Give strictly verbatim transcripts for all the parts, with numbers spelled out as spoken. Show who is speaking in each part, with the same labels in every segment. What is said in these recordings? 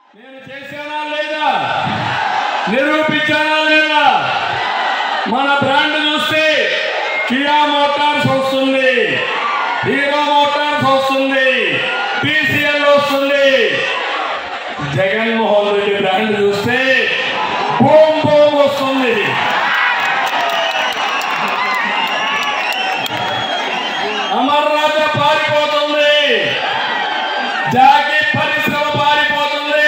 Speaker 1: నేను చేశానా లేదా నిరూపించానా లేదా మన బ్రాండ్ చూస్తే కియా మోటార్స్ వస్తుంది, హీరో మోటార్స్ వస్తుంది, టీసీఎల్ వస్తుంది. జగన్మోహన్ రెడ్డి బ్రాండ్ చూస్తే బూమ్ బూమ్ వస్తుంది. అమర్ రాజా పారిపోతుంది, జాకీ పరిశ్రమ పారిపోతుంది.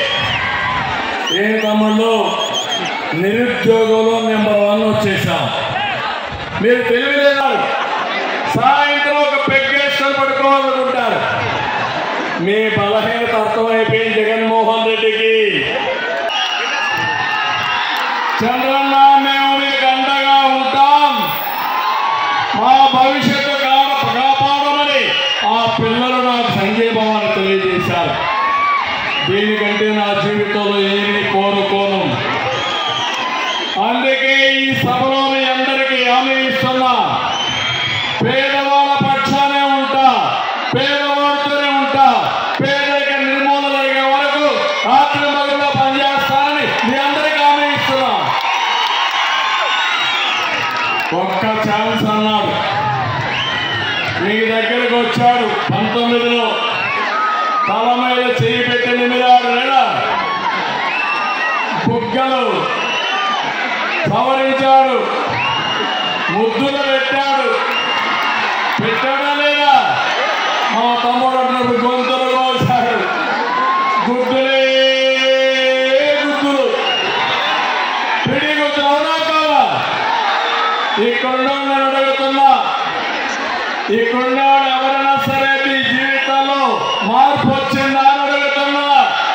Speaker 1: ఏ తమ్ముళ్ళు నిరుద్యోగంలో నెంబర్ వన్ వచ్చేసాం. మీరు తెలియలేదు, సాయంత్రం ఒక పెగ్గేసుకొని పడుకోవాలనుకుంటారు. మీ బలహీనత అర్థమైపోయింది జగన్మోహన్ రెడ్డికి. చంద్రన్న మేము మీకు అండగా ఉంటాం, మా భవిష్యత్తు కాపాడమని ఆ పిల్లలు నాకు సంఘీభావాన్ని తెలియజేశారు. దీనికంటే నా జీవితంలో ఏమీ కోరుకోను. అందుకే ఈ సభలో మీ అందరికీ హామీ ఇస్తున్నా, పేదవాళ్ళ పక్షానే ఉంటా, పేదవాడితోనే ఉంటా, పేదరిక నిర్మూలన జరిగే వరకు రాత్రి మగల్లో పనిచేస్తానని మీ అందరికీ హామీ ఇస్తున్నా. ఒక్క ఛాన్స్ అన్నాడు, మీ దగ్గరకు వచ్చాడు పంతొమ్మిదిలో, తల మీద చేయి పెట్టి నిమిరాడు లేదా, బుగ్గలు సవరించాడు, ముద్దులు పెట్టాడు, పెట్టాడా లేదా? మా తమ్ముడు అన్నప్పుడు గొంతులు కోసాడు, గుద్దులే గుద్దులు, పిడి గుద్దులు. అవునా కాదా? ఇక్కడున్న నేను అడుగుతున్నా, ఇక్కడున్నాడు ఎవరైనా సరే మీ జీవితంలో మార్పు వచ్చిందా అని అడుగుతున్నా.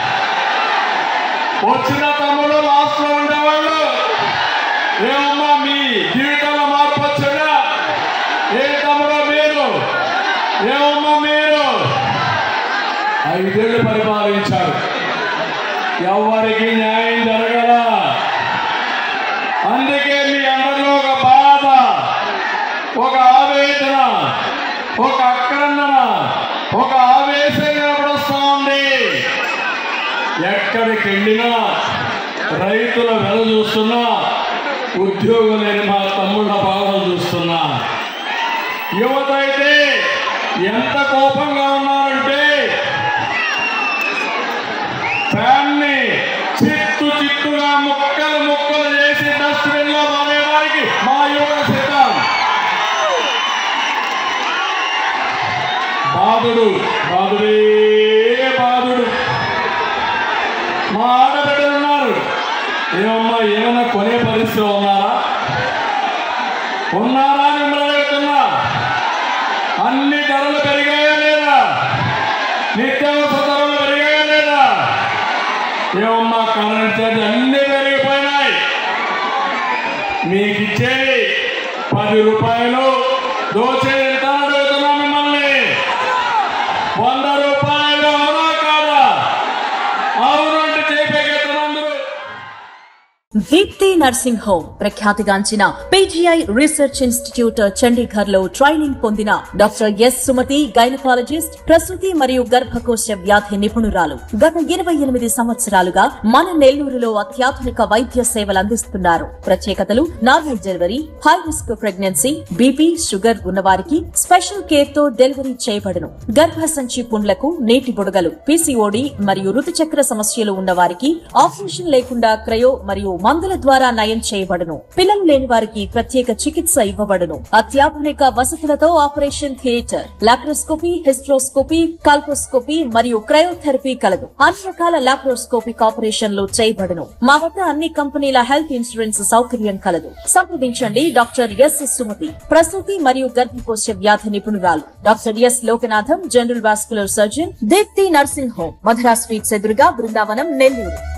Speaker 1: వచ్చిన తమ్ముడు లాస్ట్ లో ఉండేవాళ్ళు, ఏమమ్మా మీ జీవితంలో మార్పు వచ్చిందా? ఏ తమ్ముడు మీరు, ఏమమ్మా మీరు? ఐదేళ్లు పరిపాలించారు, ఎవరికి న్యాయం జరగల. అందుకే మీ అందరిలో ఒక బాధ, ఒక ఆవేదన, ఒక అక్రందన, ఒక ఆవేశం కనబడుస్తూ ఉంది. ఎక్కడికి వెళ్ళినా రైతుల వెల చూస్తున్నా, ఉద్యోగం లేని మా తమ్ముళ్ళ బాధలు చూస్తున్నా. యువత అయితే ఎంత కోపంగా ఉన్నారంటే ఫ్యాన్ని చిత్తు చిత్తుగా ముక్కలు ముక్కలు చేసి డస్ట్బిన్ లో మానేవారికి మా యువత సిద్ధం. బాధుడు బాధుడే బాధుడు. మా ఆడబిడ్డలు ఉన్నారు, ఏమమ్మా ఏమన్నా కొనే పరిస్థితిలో ఉన్నారా? ఉన్నారా అని మిమ్మల్ని అడుగుతున్నా. అన్ని ధరలు పెరిగాయా లేదా? నిత్యావసర ధరలు పెరిగాయా లేదా? ఏమమ్మా కరెంట్ ఛార్జ్ అన్ని పెరిగిపోయినాయి. మీకు ఇచ్చేది పది రూపాయలు, దోచేది ఎంత అడుగుతున్నా మిమ్మల్ని? వంద రూపాయలు. అవునా కాదా? అవునంటే చేపేస్తున్నందుకు.
Speaker 2: దీప్తి నర్సింగ్ హోమ్ ప్రఖ్యాతిగాంచిన పీజీఐ రీసెర్చ్ ఇన్స్టిట్యూట్ చండీగఢ్ లో ట్రైనింగ్ పొందిన డాక్టర్ ఎస్ సుమతి గైనకాలజిస్ట్, ప్రసూతి మరియు గర్భకోశ వ్యాధి నిపుణురాలు. గత ఇరవై ఎనిమిది సంవత్సరాలుగా మన నెల్లూరులో అత్యాధునిక వైద్య సేవలు అందిస్తున్నారు. ప్రత్యేకతలు: normal delivery, high risk pregnancy, BP, sugar ఉన్నవారికి స్పెషల్ కేర్ తో డెలివరీ చేయబడును. గర్భసంచి పుండ్లకు, నీటి బుడగలు, పీసీఓడి మరియు ఋతుచక్ర సమస్యలు ఉన్నవారికి ఆపరేషన్ లేకుండా క్రయో మరియు మందుల ద్వారా నయం చేయబడును. పిల్లలు లేని వారికి ప్రత్యేక చికిత్స ఇవ్వబడును. అత్యాధునిక వసతులతో operation theatre, laparoscopy, hysteroscopy, colposcopy మరియు క్రయోథెరపీ కలదు. అన్ని రకాల లాప్రోస్కోపిక్ ఆపరేషన్లు చేయబడును. మా వద్ద అన్ని కంపెనీల హెల్త్ ఇన్సూరెన్స్ సౌకర్యం కలదు. సంప్రదించండి డాక్టర్ ఎస్ సుమతి, ప్రసూతి మరియు గర్భకోశ వ్యాధి నిపుణురాలు. Doctor S Lokanatham, general vascular surgeon, Deepthi nursing home, Madhura sweets ఎదురుగా, బృందావనం, నెల్లూరు.